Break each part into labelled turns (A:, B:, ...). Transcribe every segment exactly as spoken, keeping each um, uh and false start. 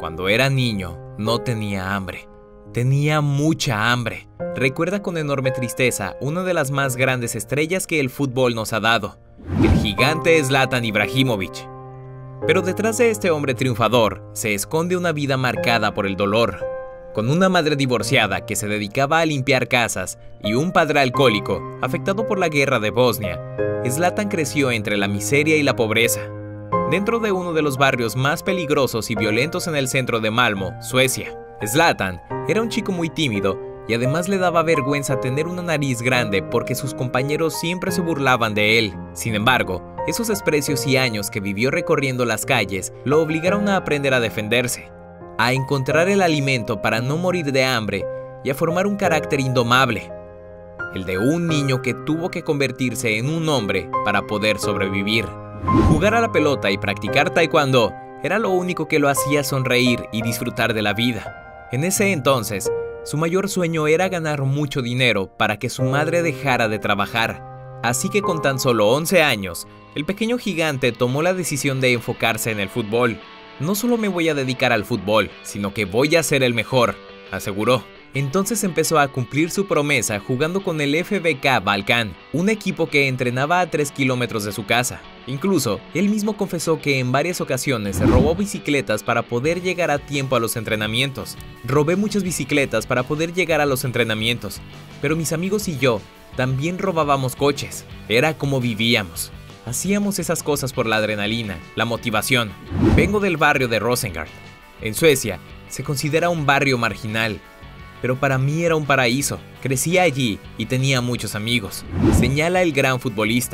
A: Cuando era niño, no tenía hambre. Tenía mucha hambre. Recuerda con enorme tristeza una de las más grandes estrellas que el fútbol nos ha dado, el gigante Zlatan Ibrahimović. Pero detrás de este hombre triunfador se esconde una vida marcada por el dolor. Con una madre divorciada que se dedicaba a limpiar casas y un padre alcohólico afectado por la guerra de Bosnia, Zlatan creció entre la miseria y la pobreza, dentro de uno de los barrios más peligrosos y violentos en el centro de Malmö, Suecia. Zlatan era un chico muy tímido y además le daba vergüenza tener una nariz grande porque sus compañeros siempre se burlaban de él. Sin embargo, esos desprecios y años que vivió recorriendo las calles lo obligaron a aprender a defenderse, a encontrar el alimento para no morir de hambre y a formar un carácter indomable, el de un niño que tuvo que convertirse en un hombre para poder sobrevivir. Jugar a la pelota y practicar taekwondo era lo único que lo hacía sonreír y disfrutar de la vida. En ese entonces, su mayor sueño era ganar mucho dinero para que su madre dejara de trabajar. Así que con tan solo once años, el pequeño gigante tomó la decisión de enfocarse en el fútbol. No solo me voy a dedicar al fútbol, sino que voy a ser el mejor, aseguró. Entonces empezó a cumplir su promesa jugando con el F B K Balkan, un equipo que entrenaba a tres kilómetros de su casa. Incluso, él mismo confesó que en varias ocasiones robó bicicletas para poder llegar a tiempo a los entrenamientos. Robé muchas bicicletas para poder llegar a los entrenamientos, pero mis amigos y yo también robábamos coches. Era como vivíamos. Hacíamos esas cosas por la adrenalina, la motivación. Vengo del barrio de Rosengård. En Suecia, se considera un barrio marginal, pero para mí era un paraíso. Crecí allí y tenía muchos amigos, señala el gran futbolista.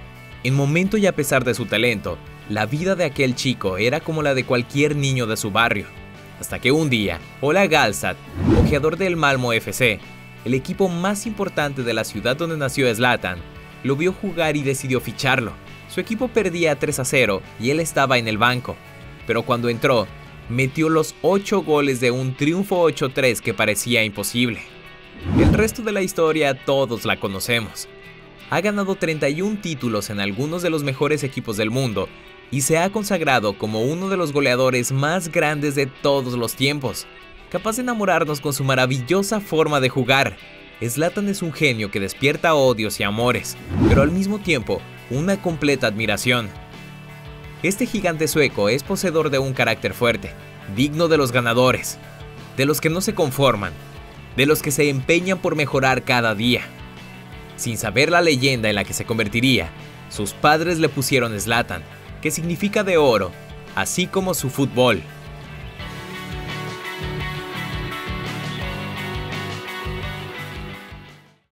A: En momento y a pesar de su talento, la vida de aquel chico era como la de cualquier niño de su barrio. Hasta que un día, Ola Galstad, ojeador del Malmö F C, el equipo más importante de la ciudad donde nació Zlatan, lo vio jugar y decidió ficharlo. Su equipo perdía tres a cero y él estaba en el banco, pero cuando entró, metió los ocho goles de un triunfo ocho tres que parecía imposible. El resto de la historia todos la conocemos. Ha ganado treinta y un títulos en algunos de los mejores equipos del mundo y se ha consagrado como uno de los goleadores más grandes de todos los tiempos, capaz de enamorarnos con su maravillosa forma de jugar. Zlatan es un genio que despierta odios y amores, pero al mismo tiempo una completa admiración. Este gigante sueco es poseedor de un carácter fuerte, digno de los ganadores, de los que no se conforman, de los que se empeñan por mejorar cada día. Sin saber la leyenda en la que se convertiría, sus padres le pusieron Zlatan, que significa de oro, así como su fútbol.